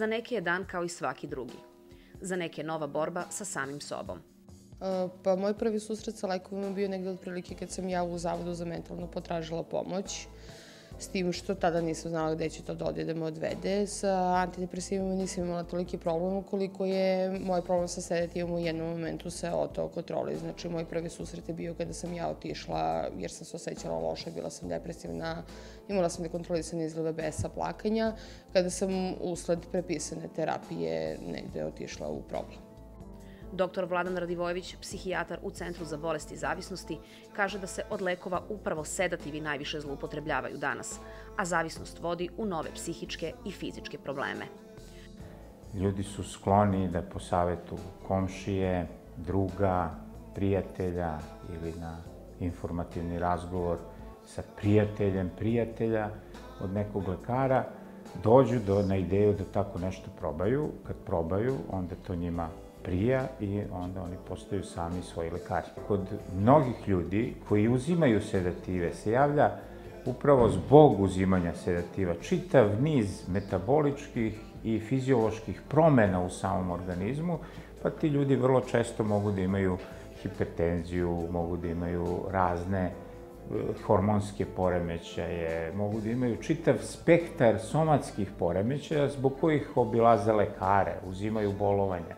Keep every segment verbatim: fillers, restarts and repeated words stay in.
za neke je dan kao i svaki drugi. Za neke je nova borba sa samim sobom. Pa moj prvi susret sa lekovima bio negde otprilike kad sam ja u Zavodu za mentalno potražila pomoć, s tim što tada nisam znala gde će to da ode da me odvede. Sa antidepresivima nisam imala toliki problem ukoliko je moj problem sa sedativom u jednom momentu se otao kontroli. Znači, moj prvi susret je bio kada sam ja otišla jer sam se osjećala loše, bila sam depresivna, imala sam nekontrolisane izlive besa, plakanja, kada sam usled prepisane terapije negde otišla u problem. Doktor Vladan Radivojević, psihijatar u Centru za bolesti i zavisnosti, kaže da se od lekova upravo sedativi najviše zloupotrebljavaju danas, a zavisnost vodi u nove psihičke i fizičke probleme. Ljudi su skloni da po savetu komšije, druga, prijatelja ili na informativni razgovor sa prijateljem prijatelja od nekog lekara dođu na ideju da tako nešto probaju. Kad probaju, onda to njima prija i onda oni postaju sami svoji lekari. Kod mnogih ljudi koji uzimaju sedative se javlja upravo zbog uzimanja sedativa čitav niz metaboličkih i fizioloških promena u samom organizmu, pa ti ljudi vrlo često mogu da imaju hipertenziju, mogu da imaju razne hormonske poremećaje, mogu da imaju čitav spektar somatskih poremećaja zbog kojih obilaze lekare, uzimaju bolovanja.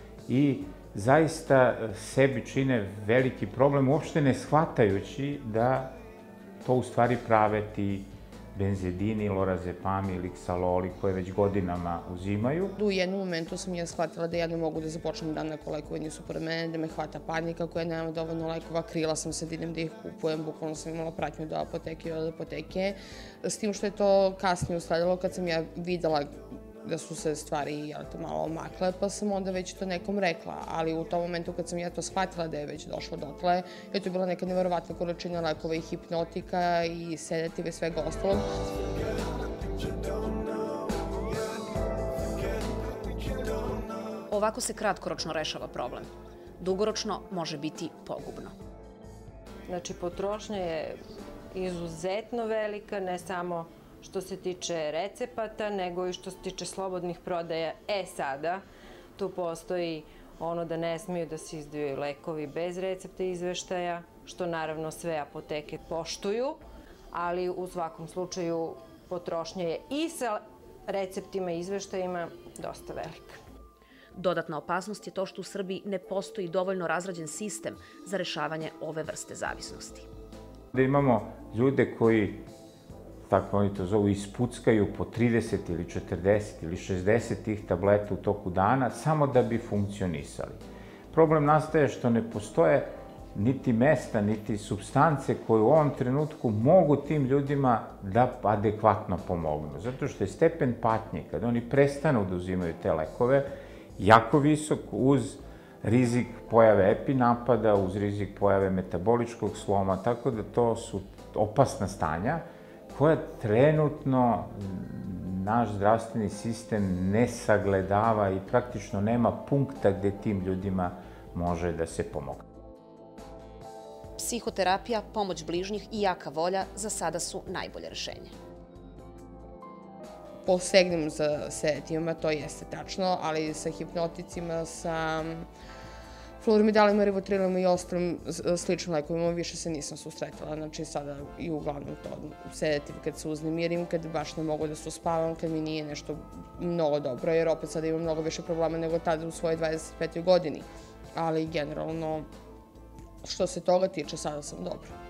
I zaista sebi čine veliki problem, uopšte ne shvatajući da to u stvari prave ti benzedini, lorazepami ili ksaloli koje već godinama uzimaju. U jednom momentu sam ja shvatila da ja ne mogu da započnem dan neko lekovanje su pored mene, da me hvata panika koja nema dovoljno lekova, krila sam se da idem da ih kupujem, bukvalno sam imala pratnju do apoteke i od apoteke, s tim što je to kasnije usledilo kad sam ja videla da su se stvari malo omakle, pa sam onda već to nekom rekla, ali u tom momentu kad sam ja to shvatila da je već došlo dotle, je to bila neka neverovatna količina lekova i hipnotika i sedative i svega ostalog. Ovako se kratkoročno rešava problem. Dugoročno može biti pogubno. Znači, potrošnja je izuzetno velika, ne samo što se tiče recepata, nego i što se tiče slobodnih prodaja. E sada, tu postoji ono da ne smiju da se izdaju lekovi bez recepta i izveštaja, što naravno sve apoteke poštuju, ali u svakom slučaju potrošnja je i sa receptima i izveštajima dosta velika. Dodatna opasnost je to što u Srbiji ne postoji dovoljno razrađen sistem za rešavanje ove vrste zavisnosti. Da imamo ljude koji, tako oni to zovu, ispuckaju po trideset ili četrdeset ili šezdeset tih tableta u toku dana samo da bi funkcionisali. Problem nastaje što ne postoje niti mesta, niti supstance koje u ovom trenutku mogu tim ljudima da adekvatno pomognu. Zato što je stepen patnje, kada oni prestanu da uzimaju te lekove, jako visok uz rizik pojave epinapada, uz rizik pojave metaboličkog sloma, tako da to su opasna stanja koja trenutno naš zdravstveni sistem ne sagledava i praktično nema punkta gde tim ljudima može da se pomogne. Psihoterapija, pomoć bližnjih i jaka volja za sada su najbolje rešenje. Posegnem za sedativima, to jeste tačno, ali sa hipnoticima, sa fluorimidalima, rivotrilima i ostalim sličnim lekovima više se nisam susretala. Znači sada i uglavnom to sedativ kad se uznemirim, kad baš ne mogu da se uspavam, kad mi nije nešto mnogo dobro, jer opet sada imam mnogo više problema nego tada u svojoj dvadeset petoj godini. Ali generalno, što se toga tiče, sada sam dobro.